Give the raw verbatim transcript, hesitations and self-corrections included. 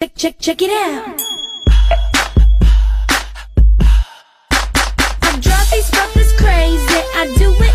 Check, check, check it out. I drive these brothers crazy. I do it